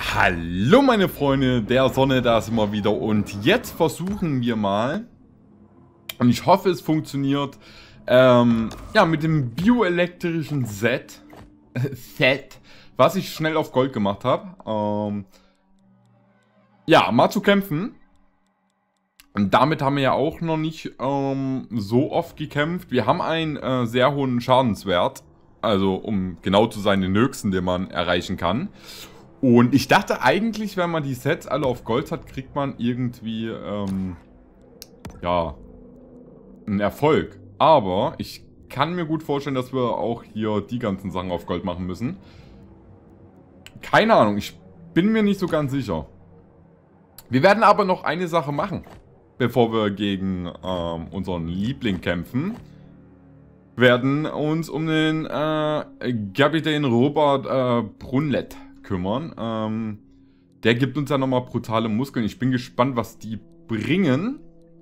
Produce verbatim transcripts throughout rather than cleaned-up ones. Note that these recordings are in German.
Hallo meine Freunde der Sonne, da sind wir wieder und jetzt versuchen wir mal, und ich hoffe es funktioniert, ähm, ja, mit dem bioelektrischen Set, Set, was ich schnell auf Gold gemacht habe, ähm, ja, mal zu kämpfen. Und damit haben wir ja auch noch nicht ähm, so oft gekämpft. Wir haben einen äh, sehr hohen Schadenswert, also um genau zu sein, den höchsten, den man erreichen kann. Und ich dachte eigentlich, wenn man die Sets alle auf Gold hat, kriegt man irgendwie, ähm, ja, einen Erfolg. Aber ich kann mir gut vorstellen, dass wir auch hier die ganzen Sachen auf Gold machen müssen. Keine Ahnung, ich bin mir nicht so ganz sicher. Wir werden aber noch eine Sache machen, bevor wir gegen ähm, unseren Liebling kämpfen. Wir werden uns um den äh, Kapitän Robert äh, Brunlet kümmern. Ähm, der gibt uns ja nochmal brutale Muskeln. Ich bin gespannt, was die bringen.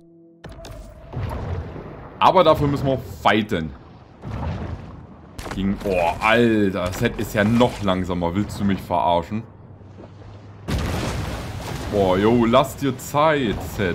Aber dafür müssen wir fighten. Gegen... Oh, Alter. Das Set ist ja noch langsamer. Willst du mich verarschen? Boah, yo, lass dir Zeit, Set.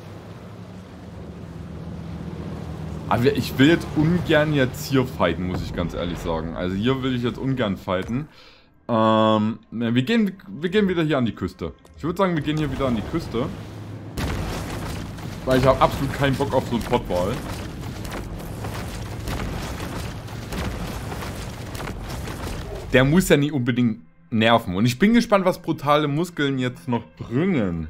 Aber ich will jetzt ungern jetzt hier fighten, muss ich ganz ehrlich sagen. Also hier will ich jetzt ungern fighten. Ähm, wir gehen, wir gehen wieder hier an die Küste. Ich würde sagen, wir gehen hier wieder an die Küste. Weil ich habe absolut keinen Bock auf so einen Potball. Der muss ja nicht unbedingt nerven. Und ich bin gespannt, was brutale Muskeln jetzt noch bringen.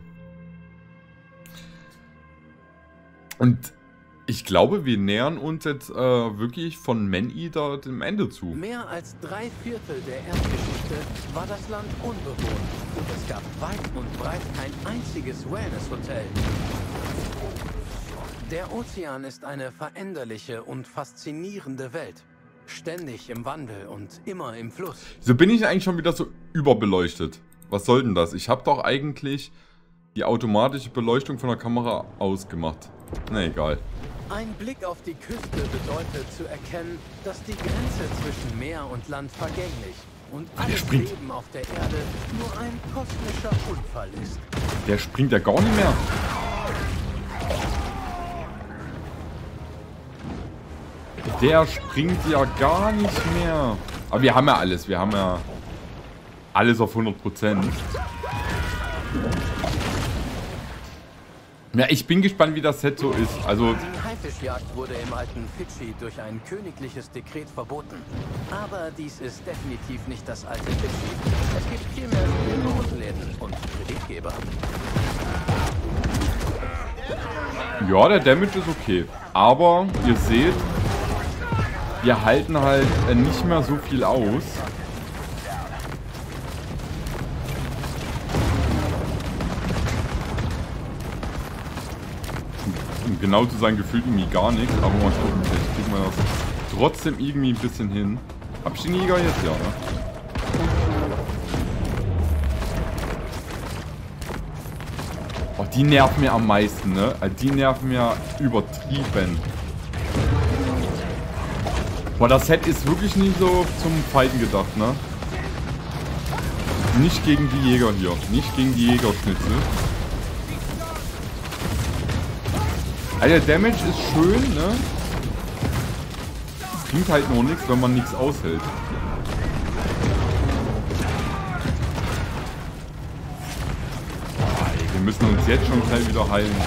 Und ich glaube, wir nähern uns jetzt äh, wirklich von Man-Eater dem Ende zu. Mehr als drei Viertel der Erdgeschichte war das Land unbewohnt und es gab weit und breit kein einziges Wellness-Hotel. Der Ozean ist eine veränderliche und faszinierende Welt. Ständig im Wandel und immer im Fluss. So bin ich eigentlich schon wieder so überbeleuchtet. Was soll denn das? Ich habe doch eigentlich die automatische Beleuchtung von der Kamera ausgemacht. Na egal. Ein Blick auf die Küste bedeutet zu erkennen, dass die Grenze zwischen Meer und Land vergänglich und alles Leben auf der Erde nur ein kosmischer Unfall ist. Der springt ja gar nicht mehr. Der springt ja gar nicht mehr. Aber wir haben ja alles. Wir haben ja alles auf hundert Prozent. Ja, ich bin gespannt, wie das Set so ist. Also die Haifischjagd wurde im alten Fidschi durch ein königliches Dekret verboten. Aber dies ist definitiv nicht das alte Fidschi. Es gibt viel mehr Spirituosenläden und Kreditgeber. ja, der Damage ist okay. Aber ihr seht, wir halten halt nicht mehr so viel aus. Um genau zu sein, gefühlt irgendwie gar nichts. Aber mal gucken, vielleicht kriegen wir das trotzdem irgendwie ein bisschen hin. Hab ich den Jäger jetzt? Ja, ne? Oh, die nerven mir am meisten, ne? Die nerven mir übertrieben. Boah, das Set ist wirklich nicht so zum Fighten gedacht, ne? Nicht gegen die Jäger hier. Nicht gegen die Jägerschnitzel. Alter, Damage ist schön, ne? Bringt halt nur nichts, wenn man nichts aushält. Boah, ey, wir müssen uns jetzt schon schnell wieder heilen.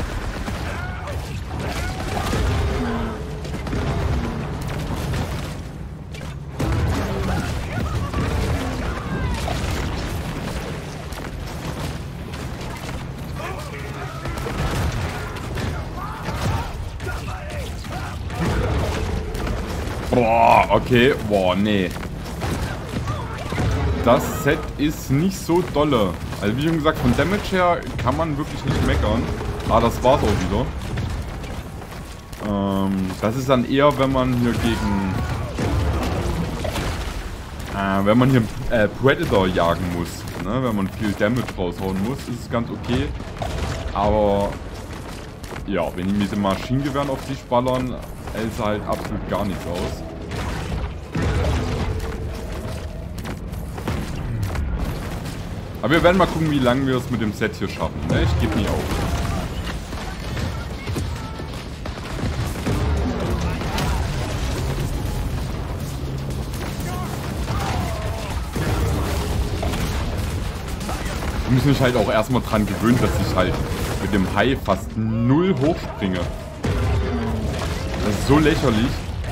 Boah, okay. Boah, nee. Das Set ist nicht so dolle. Also wie schon gesagt, von Damage her kann man wirklich nicht meckern. Ah, das war's auch wieder. Ähm, das ist dann eher, wenn man hier gegen... Äh, wenn man hier äh, Predator jagen muss. Ne? Wenn man viel Damage raushauen muss, ist es ganz okay. Aber... ja, wenn die mit dem Maschinengewehren auf dich ballern, hält halt absolut gar nichts aus. Aber wir werden mal gucken, wie lange wir es mit dem Set hier schaffen. Ne? Ich gebe nie auf. Ich muss mich halt auch erstmal dran gewöhnen, dass ich halt mit dem Hai fast null hochspringe. Das ist so lächerlich.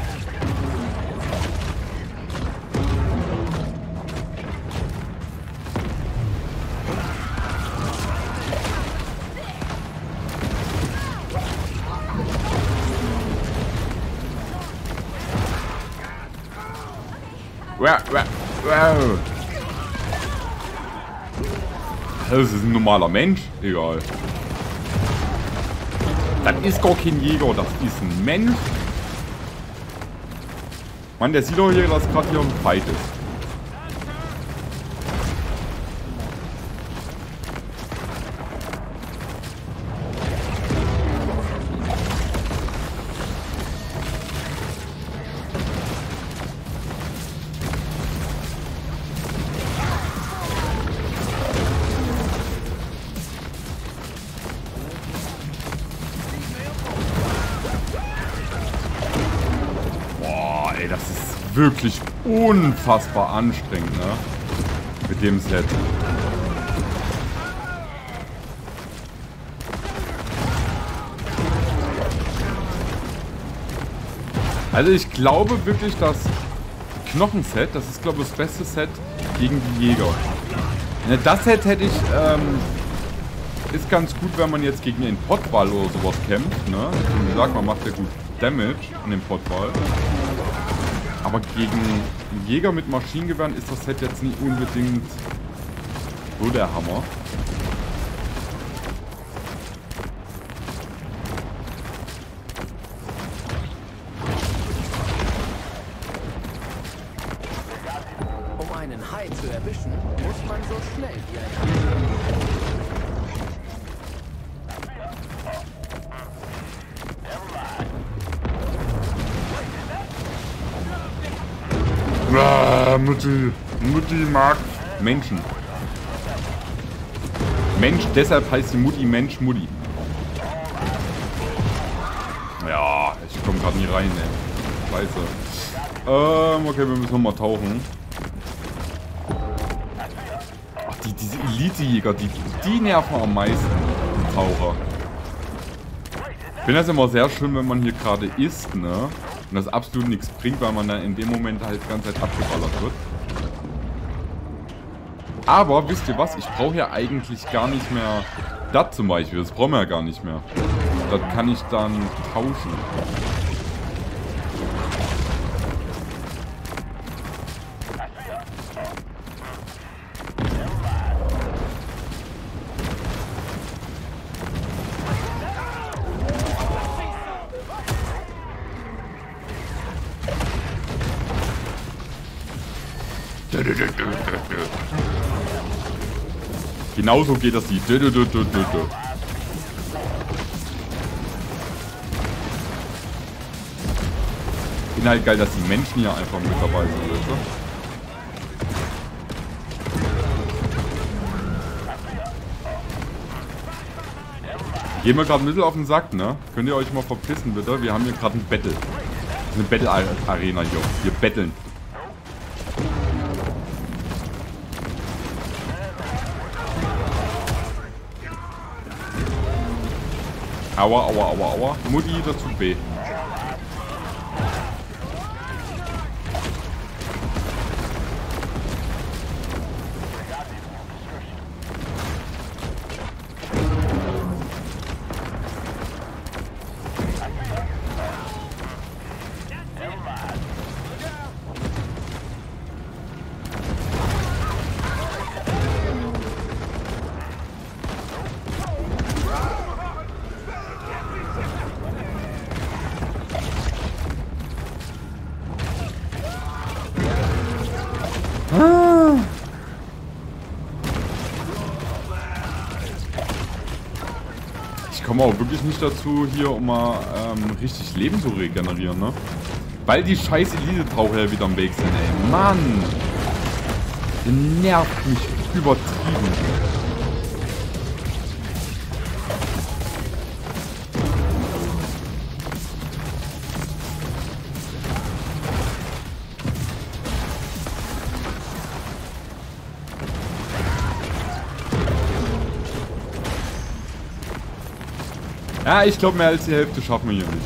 Wow, wow, wow. Das ist ein normaler Mensch. Egal. Das ist gar kein Jäger, das ist ein Mensch. Mann, der sieht doch hier, dass gerade hier ein Fight ist. Wirklich unfassbar anstrengend, ne? Mit dem Set. Also ich glaube wirklich, das Knochenset, das ist glaube ich das beste Set gegen die Jäger. Ne, das Set hätte ich, ähm, ist ganz gut, wenn man jetzt gegen den Potball oder sowas kämpft, ne? Wie gesagt, man macht ja gut Damage an dem Potball. Aber gegen Jäger mit Maschinengewehren ist das Set jetzt nicht unbedingt so der Hammer. Um einen Hai zu erwischen, muss man so schnell wie ein Hai. Ah, Mutti. Mutti mag Menschen. Mensch, deshalb heißt die Mutti Mensch Mutti. Ja, ich komme gerade nie rein, ey. Scheiße. Ähm, okay, wir müssen nochmal tauchen. Ach, die, diese Elite-Jäger, die, die nerven am meisten, die Taucher. Ich finde das immer sehr schön, wenn man hier gerade isst, ne? Und das absolut nichts bringt, weil man dann in dem Moment halt die ganze Zeit abgeballert wird. Aber, wisst ihr was? Ich brauche ja eigentlich gar nicht mehr das zum Beispiel. Das brauchen wir ja gar nicht mehr. Das kann ich dann tauschen. Genauso geht das Lied. Bin halt geil, dass die Menschen hier einfach mit dabei sind, weißt du? Gehen wir gerade ein bisschen auf den Sack, ne? Könnt ihr euch mal verpissen, bitte? Wir haben hier gerade ein Battle. Eine Battle-Arena hier. Wir betteln. Aua, aua, aua, aua. Mutti dazu B. Ich komme auch wirklich nicht dazu, hier um mal ähm, richtig Leben zu regenerieren, ne? Weil die scheiß Elite-Taucher wieder am Weg sind, ey. Mann! Der nervt mich übertrieben. Ja, ich glaube, mehr als die Hälfte schaffen wir hier nicht.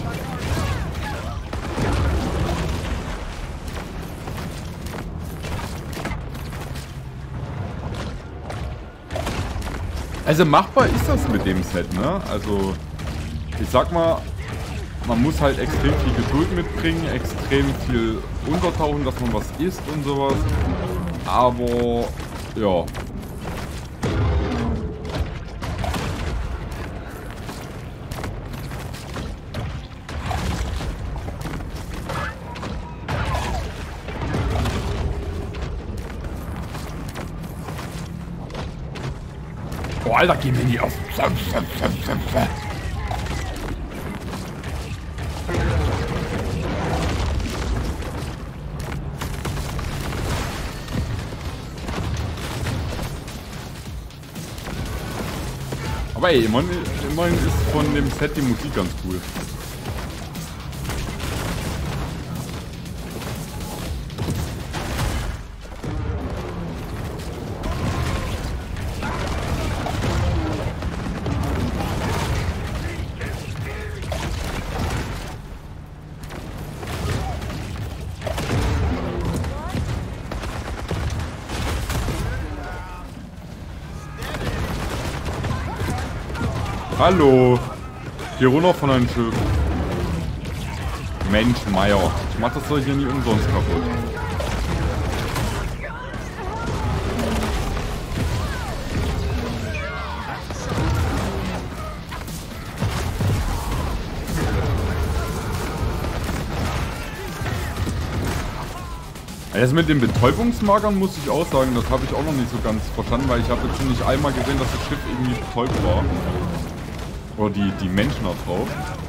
Also machbar ist das mit dem Set, ne? Also, ich sag mal, man muss halt extrem viel Geduld mitbringen, extrem viel untertauchen, dass man was isst und sowas. Aber, ja. Oh, Alter, geh mir nie auf. Aber ey, immerhin, immerhin ist von dem Set die Musik ganz cool. Hallo! Geh runter von deinem Schiff. Mensch, Meier. Ich mach das doch hier nie umsonst kaputt. Das mit den Betäubungsmarkern muss ich auch sagen, das habe ich auch noch nicht so ganz verstanden, weil ich habe jetzt schon nicht einmal gesehen, dass das Schiff irgendwie betäubt war. Oder die, die Menschen da drauf.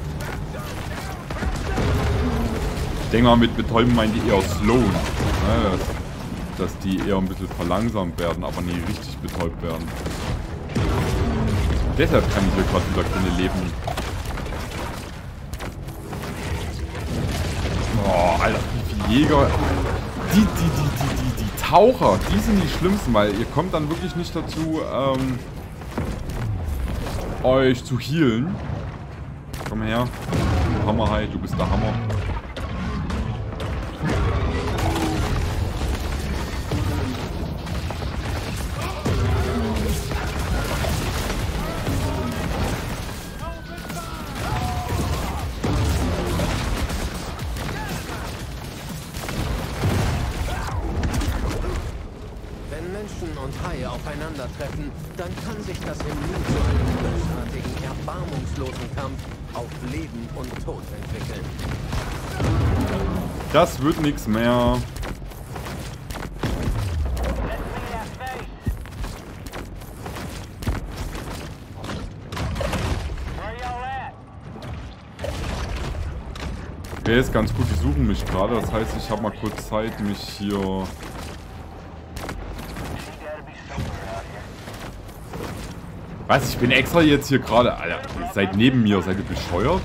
Ich denke mal, mit Betäuben meinen die eher slowen. Ne? Dass, dass die eher ein bisschen verlangsamt werden, aber nie richtig betäubt werden. Deshalb kann ich hier gerade wieder keine leben. Oh, Alter, wie viele Jäger. Die, die, die, die, die, die Taucher, die sind die schlimmsten, weil ihr kommt dann wirklich nicht dazu, ähm, euch zu healen. Komm her. Hammerhai, du bist der Hammer. Wenn Menschen und Haie aufeinandertreffen, dann kann sich das im Nu zu einem bösartigen, erbarmungslosen Kampf auf Leben und Tod entwickeln. Das wird nichts mehr. Okay, ist ganz gut, die suchen mich gerade. Das heißt, ich habe mal kurz Zeit, mich hier... Was? Ich bin extra jetzt hier gerade... Alter, ihr seid neben mir. Seid ihr bescheuert?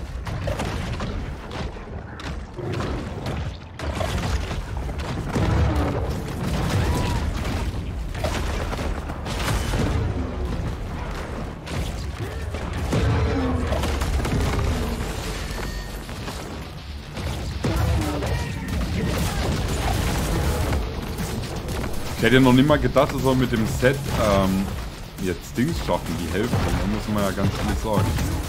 Ich hätte noch nicht mal gedacht, dass wir mit dem Set ähm, jetzt Dings schaffen, die Hälfte. Da muss man ja ganz ehrlich sagen.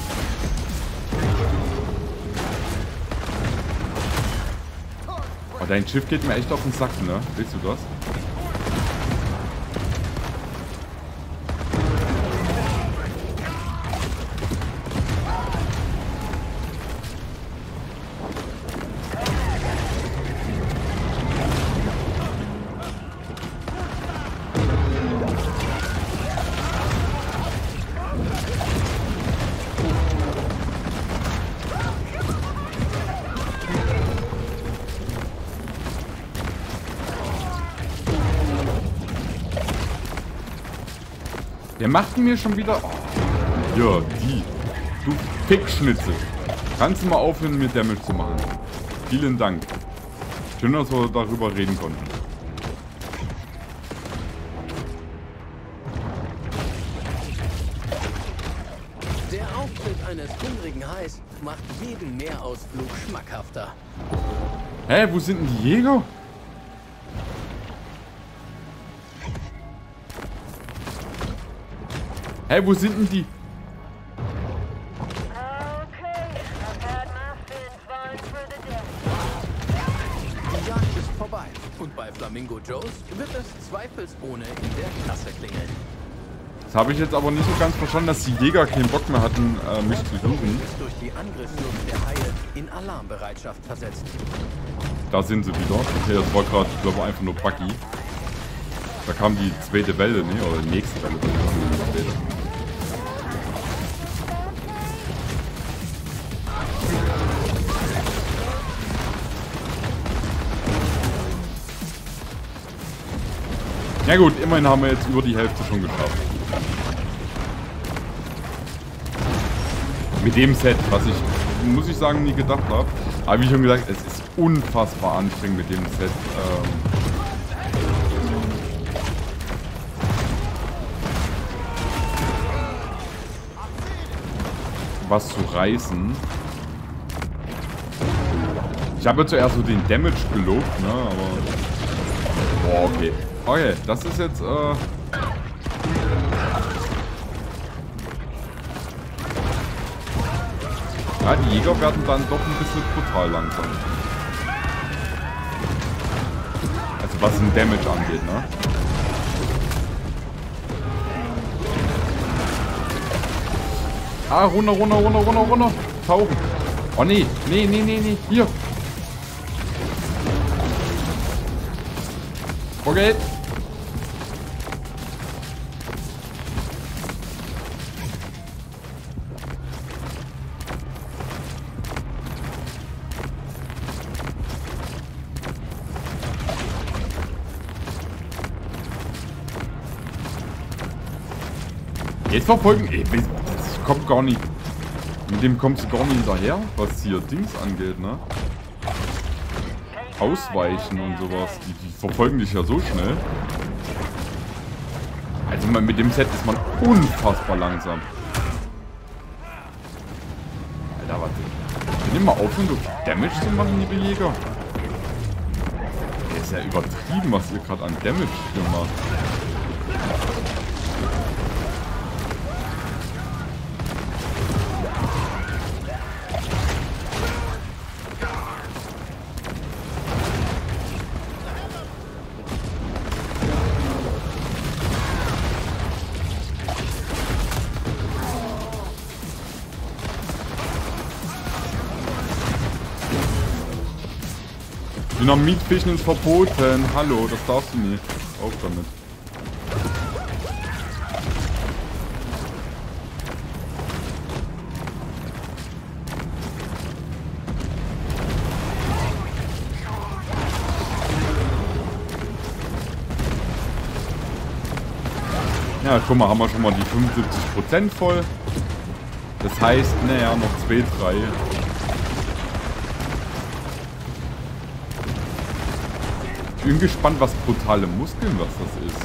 Oh, dein Schiff geht mir echt auf den Sack, ne? Willst du das? Der macht mir schon wieder... Oh, ja, die. Du Fickschnitzel. Kannst du mal aufhören, mir Damage zu machen? Vielen Dank. Schön, dass wir darüber reden konnten. Der Auftritt eines hungrigen Hais macht jeden Meerausflug schmackhafter. Hä, wo sind denn die Jäger? Hä, wo sind denn die? Die Jagd ist vorbei. Und bei Flamingo Joe's wird es zweifelsohne in der Klasse klingeln. Das habe ich jetzt aber nicht so ganz verstanden, dass die Jäger keinen Bock mehr hatten, äh, mich zu suchen. Ist durch die Angriffsflucht der Haie in Alarmbereitschaft versetzt. Da sind sie wieder. Okay, das war gerade, ich glaube, einfach nur Buggy. Da kam die zweite Welle, ne? Oder die nächste Welle. Ja gut, immerhin haben wir jetzt über die Hälfte schon geschafft. Mit dem Set, was ich, muss ich sagen, nie gedacht habe. Aber wie schon gesagt, es ist unfassbar anstrengend mit dem Set. Ähm, was zu reißen. Ich habe zuerst so den Damage gelobt, ne, aber... Boah, okay. Okay, das ist jetzt, äh... ja, die Jäger werden dann doch ein bisschen brutal langsam. Also was den Damage angeht, ne? Ah, runter, runter, runter, runter, runter. Tauchen. Oh, nee. Nee, nee, nee, nee. Hier. Okay. Jetzt verfolgen. Ey, das kommt gar nicht. Mit dem kommst du gar nicht hinterher, was hier Dings angeht, ne? Ausweichen und sowas. Die, die verfolgen dich ja so schnell. Also man, mit dem Set ist man unfassbar langsam. Alter, warte. Ich will mal aufhören, so Damage zu machen, liebe Jäger. Der ist ja übertrieben, was ihr gerade an Damage hier macht. Dynamitfischen ist verboten. Hallo, das darfst du nicht. Auf damit. Ja, guck mal, haben wir schon mal die fünfundsiebzig Prozent voll. Das heißt, naja, noch zwei, drei. Ich bin gespannt, was brutale Muskeln, was das ist.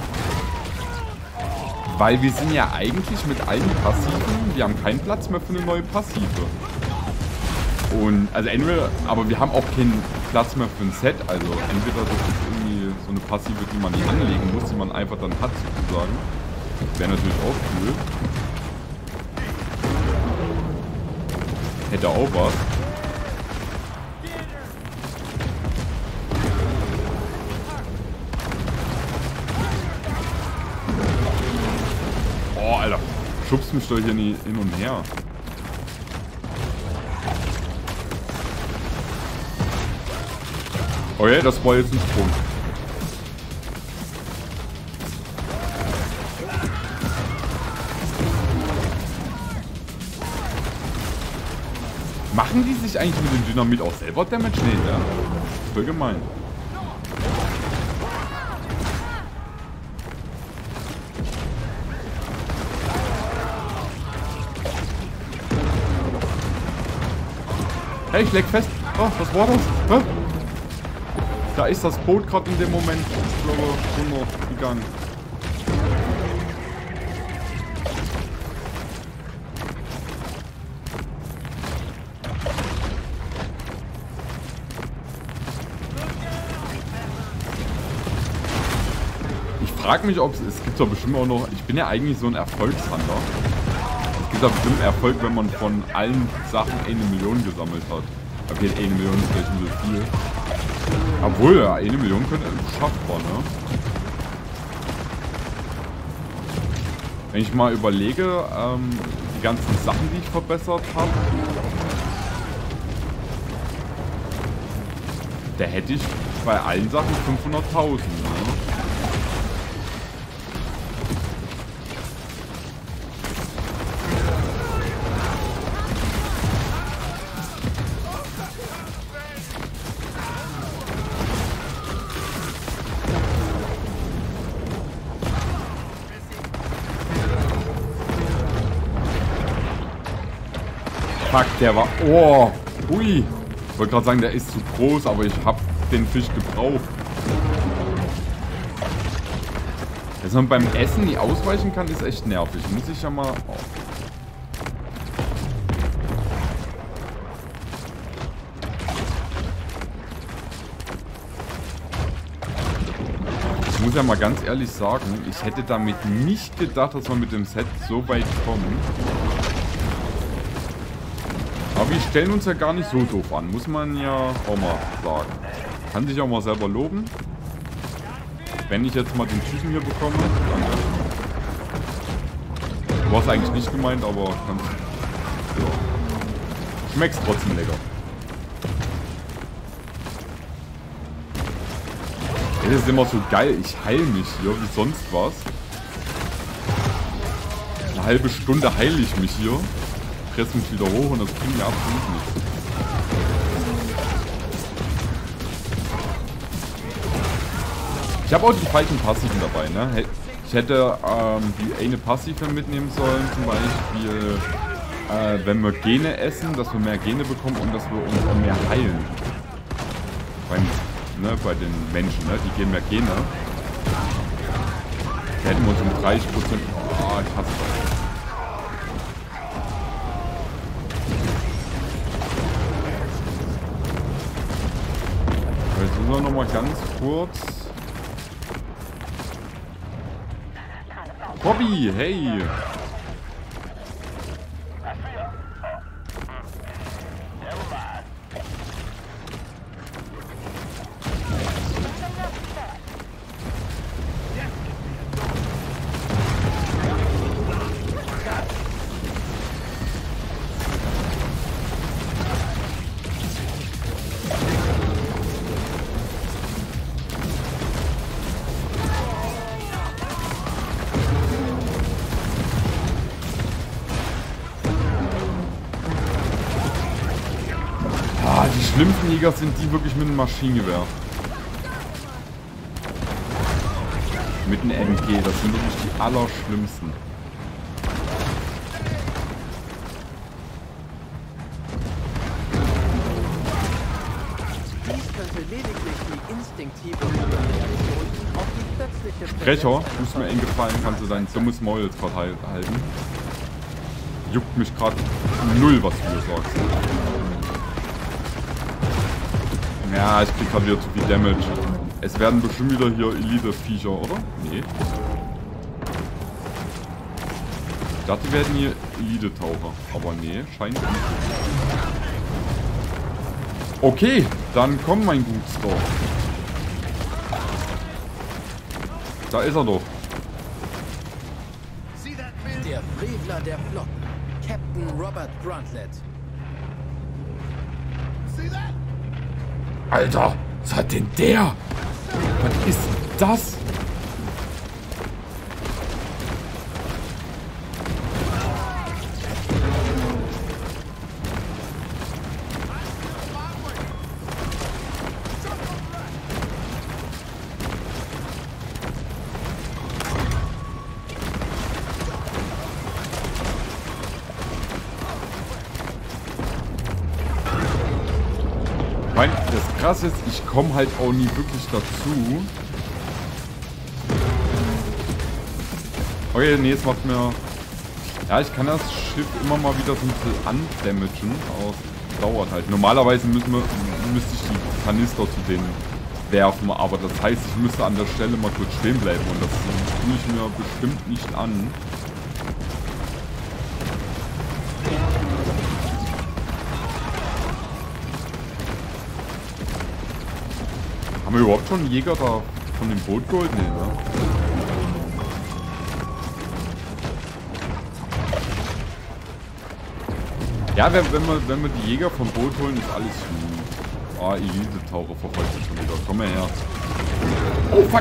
Weil wir sind ja eigentlich mit allen Passiven, wir haben keinen Platz mehr für eine neue Passive. Und, also entweder, aber wir haben auch keinen Platz mehr für ein Set, also entweder das ist irgendwie so eine Passive, die man nicht anlegen muss, die man einfach dann hat, sozusagen. Wäre natürlich auch cool. Hätte auch was. Oh, Alter. Schubst mich doch hier nie hin und her. Okay, das war jetzt ein Sprung. Machen die sich eigentlich mit dem Dynamit auch selber Damage? Nee, ja. Voll gemein. Hey, ich leg fest. Oh, was war das? Hä? Da ist das Boot gerade in dem Moment, ich glaube, runtergegangen. Ich frage mich, ob es, es gibt doch bestimmt auch noch, ich bin ja eigentlich so ein Erfolgshandler. Es gibt doch bestimmt einen Erfolg, wenn man von allen Sachen eine Million gesammelt hat. Okay, eine Million ist vielleicht ein bisschen viel. Obwohl, ja, eine Million könnte schaffbar, ne? Wenn ich mal überlege, ähm, die ganzen Sachen, die ich verbessert habe, da hätte ich bei allen Sachen fünfhunderttausend, ne? Fuck, der war... Oh, hui. Ich wollte gerade sagen, der ist zu groß, aber ich habe den Fisch gebraucht. Dass man beim Essen nie ausweichen kann, ist echt nervig. Muss ich ja mal... Oh. Ich muss ja mal ganz ehrlich sagen, ich hätte damit nicht gedacht, dass man mit dem Set so weit kommt. Aber wir stellen uns ja gar nicht so doof an, muss man ja auch mal sagen. Kann sich auch mal selber loben. Wenn ich jetzt mal den Typen hier bekomme, danke. Du warst eigentlich nicht gemeint, aber kannst, ja. Schmeckt's trotzdem lecker. Das ist immer so geil, ich heile mich hier wie sonst was. Eine halbe Stunde heile ich mich hier. Presse mich wieder hoch und das kriegen wir absolut nicht. Ich habe auch die falschen Passiven dabei, ne? Ich hätte ähm, die eine Passive mitnehmen sollen, zum Beispiel, äh, wenn wir Gene essen, dass wir mehr Gene bekommen und dass wir uns auch mehr heilen. Beim, ne, bei den Menschen, ne? Die geben mehr Gene. Da hätten wir uns um dreißig Prozent... Oh, ich hasse das. Jetzt müssen wir noch mal ganz kurz... Bobby, hey! Die schlimmsten Jäger sind die wirklich mit einem Maschinengewehr. Mit einem M G, das sind wirklich die allerschlimmsten. Dies könnte lediglich die instinktive Reaktion auf die plötzliche Sprecher, tust mir einen Gefallen, kannst du dein dummes Maul jetzt gerade halten. Juckt mich gerade null, was du hier sagst. Ja, ich krieg gerade wieder zu viel Damage. Es werden bestimmt wieder hier Elite-Viecher, oder? Nee. Ich dachte, wir hätten hier Elite-Taucher. Aber nee, scheint nicht. Okay, dann komm, mein Gutster. Da ist er doch. Der Frevler der Flotten, Captain Robert Grantlet. Alter, was hat denn der? Was ist das? meine, das Krasse ist, ich komme halt auch nie wirklich dazu. Okay, nee, es macht mir... Ja, ich kann das Schiff immer mal wieder so ein bisschen andamagen, aber es dauert halt. Normalerweise müssen wir, müsste ich die Kanister zu denen werfen, aber das heißt, ich müsste an der Stelle mal kurz stehen bleiben und das tue ich mir bestimmt nicht an. Haben wir überhaupt schon einen Jäger da von dem Boot geholt? Nee, ne? Ja, wenn, wenn, wir, wenn wir die Jäger vom Boot holen, ist alles gut. Ah, Elite-Taucher verfolgt sich schon wieder. Komm mal her. Oh, fuck!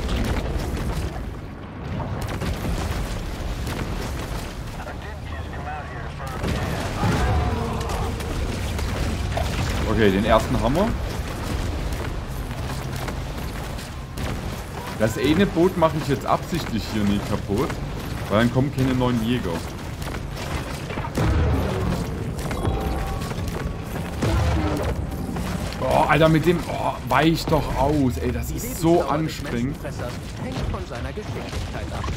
Okay, den ersten haben wir. Das eine Boot mache ich jetzt absichtlich hier nicht kaputt, weil dann kommen keine neuen Jäger. Oh, Alter, mit dem... Oh, weich doch aus, ey, das ist so anstrengend. Hängt von seiner Geschicklichkeit ab.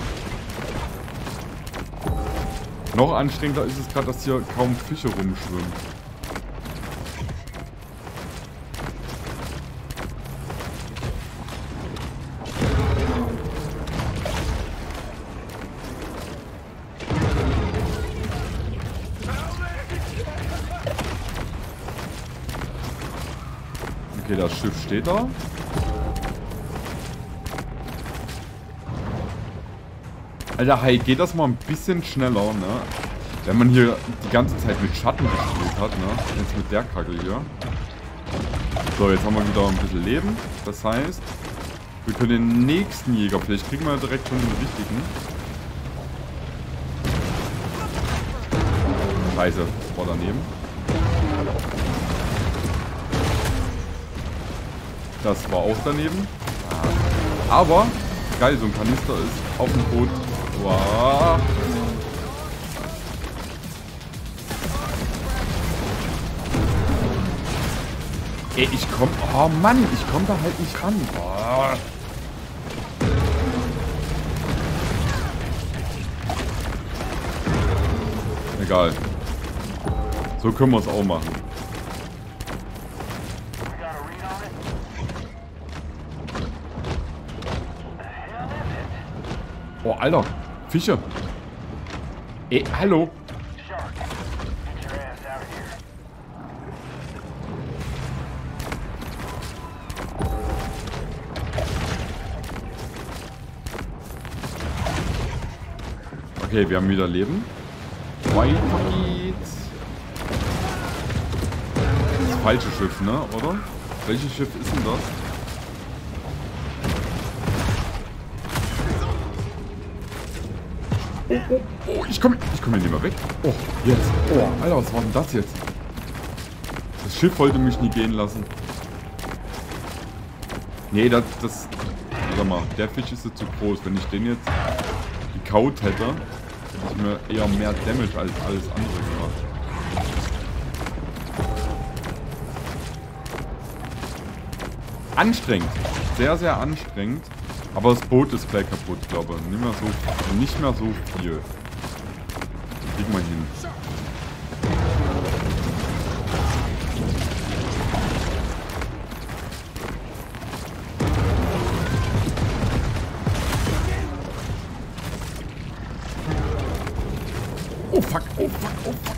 Noch anstrengender ist es gerade, dass hier kaum Fische rumschwimmen. Okay, das Schiff steht da. Alter, hey, geht das mal ein bisschen schneller, ne? Wenn man hier die ganze Zeit mit Schatten gespielt hat, ne? Jetzt mit der Kacke hier. So, jetzt haben wir wieder ein bisschen Leben. Das heißt, wir können den nächsten Jäger, vielleicht kriegen wir direkt schon den richtigen. Scheiße, das war daneben. Das war auch daneben. Aber, geil, so ein Kanister ist auf dem Boot. Wow. Ey, ich komm... Oh Mann, ich komm da halt nicht ran. Oh. Egal. So können wir es auch machen. Oh, Alter. Fische. Ey, hallo. Okay, wir haben wieder Leben. Weiter geht's. Das falsche Schiff, ne? Oder? Welches Schiff ist denn das? Oh, oh, oh, ich komme ich komm hier nicht mehr weg. Oh, jetzt. Oh, Alter, was war denn das jetzt? Das Schiff wollte mich nie gehen lassen. Nee, das, das... Sag mal, der Fisch ist jetzt zu groß. Wenn ich den jetzt gekaut hätte, hätte ich mir eher mehr Damage als alles andere gemacht. Anstrengend. Sehr, sehr anstrengend. Aber das Boot ist gleich kaputt, glaube ich. Nicht mehr so, nicht mehr so viel. Kriegen wir hin. Oh fuck, oh fuck, oh fuck.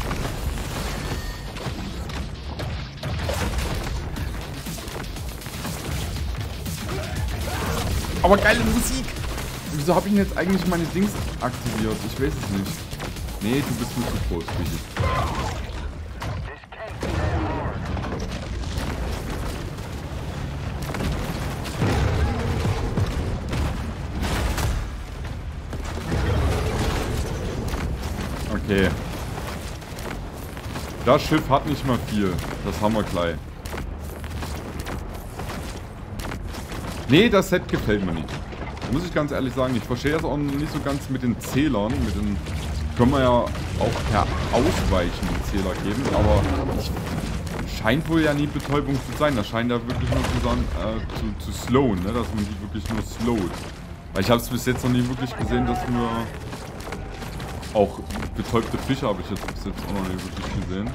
Aber geile Musik! Wieso habe ich denn jetzt eigentlich meine Dings aktiviert? Ich weiß es nicht. Nee, du bist mir zu groß, Fichi. Okay. Das Schiff hat nicht mal viel. Das haben wir gleich. Nee, das Set gefällt mir nicht. Muss ich ganz ehrlich sagen. Ich verstehe es auch nicht so ganz mit den Zählern. Mit den können wir ja auch per Ausweichen die Zähler geben. Aber ich scheint wohl ja nie Betäubung zu sein. Das scheint ja wirklich nur zu, sagen, äh, zu, zu slowen, ne? Dass man die wirklich nur slowt. Weil ich habe es bis jetzt noch nie wirklich gesehen, dass nur... Auch betäubte Fische habe ich jetzt bis jetzt auch noch nicht wirklich gesehen.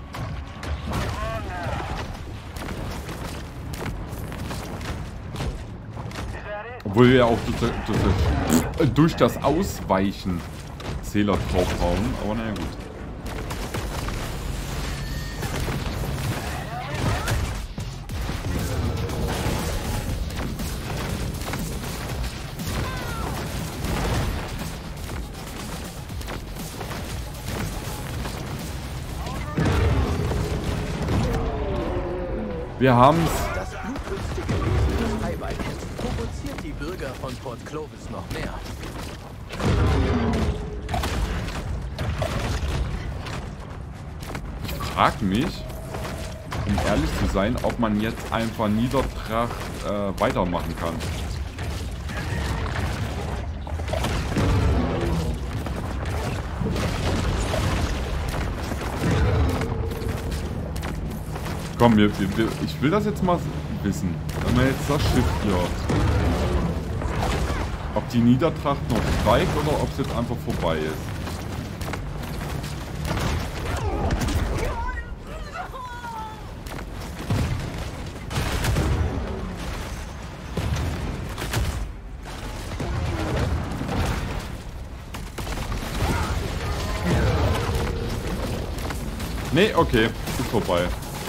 Obwohl wir ja auch durch, durch, durch das Ausweichen Zähler draufhauen, aber naja gut. Wir haben's. Das blutrünstige Wesen des Eiweibchens provoziert die Bürger von Port Clovis noch mehr. Ich frage mich, um ehrlich zu sein, ob man jetzt einfach Niedertracht äh, weitermachen kann. Komm, wir, wir, ich will das jetzt mal wissen. Wenn man jetzt das Schiff hier... Ob die Niedertracht noch steigt oder ob es jetzt einfach vorbei ist. Nee, okay. Ist vorbei.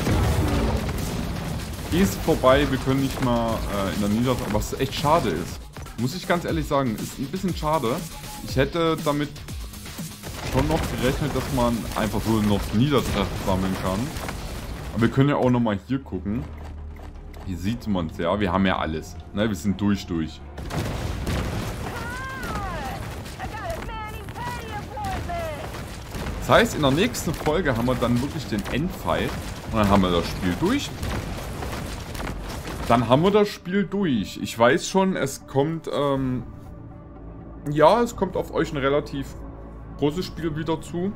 Ist vorbei, wir können nicht mal äh, in der Niedertracht, was echt schade ist. Muss ich ganz ehrlich sagen, ist ein bisschen schade. Ich hätte damit schon noch gerechnet, dass man einfach so noch Niedertracht sammeln kann. Aber wir können ja auch nochmal hier gucken. Hier sieht man es ja, wir haben ja alles. Ne, wir sind durch, durch. Das heißt, in der nächsten Folge haben wir dann wirklich den Endfight. Und dann haben wir das Spiel durch. Dann haben wir das Spiel durch. Ich weiß schon, es kommt, ähm, ja, es kommt auf euch ein relativ großes Spiel wieder zu.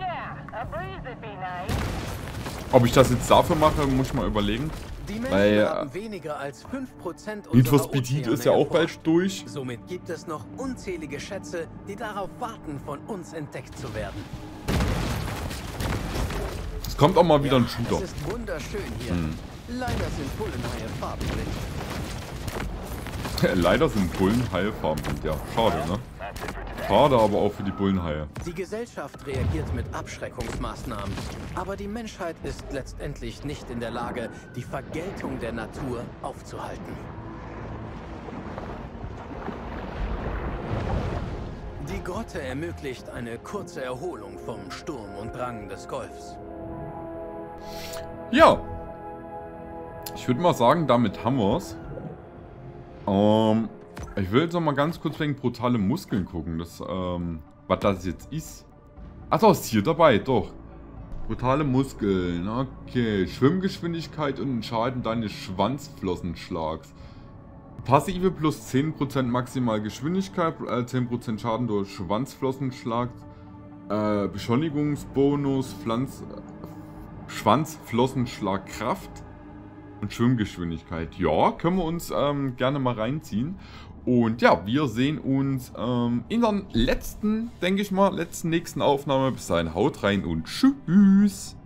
Ob ich das jetzt dafür mache, muss ich mal überlegen. Weil, haben weniger als fünf Prozent Need for Speed Heat ist ja auch bald durch. Somit gibt es noch unzählige Schätze, die darauf warten, von uns entdeckt zu werden. Es kommt auch mal wieder Ja, ein Shooter. es ist wunderschön hier. Hm. Leider sind Bullenhaie farbenblind. Leider sind Bullenhaie farbenblind, ja. Schade, ne? Schade, aber auch für die Bullenhaie. Die Gesellschaft reagiert mit Abschreckungsmaßnahmen. Aber die Menschheit ist letztendlich nicht in der Lage, die Vergeltung der Natur aufzuhalten. Die Grotte ermöglicht eine kurze Erholung vom Sturm und Drang des Golfs. Ja. Ich würde mal sagen, damit haben wir es. Ähm, ich will jetzt noch mal ganz kurz wegen brutale Muskeln gucken, das, ähm, was das jetzt ist. Achso, ist hier dabei, doch. Brutale Muskeln, okay. Schwimmgeschwindigkeit und Schaden deines Schwanzflossenschlags. Passive plus zehn Prozent maximal Geschwindigkeit, äh, zehn Prozent Schaden durch Schwanzflossenschlag. Äh, Beschleunigungsbonus, Pflanz, äh, Schwanzflossenschlagkraft. Und Schwimmgeschwindigkeit. Ja, können wir uns ähm, gerne mal reinziehen. Und ja, wir sehen uns ähm, in der letzten, denke ich mal, letzten nächsten Aufnahme. Bis dahin, haut rein und tschüss.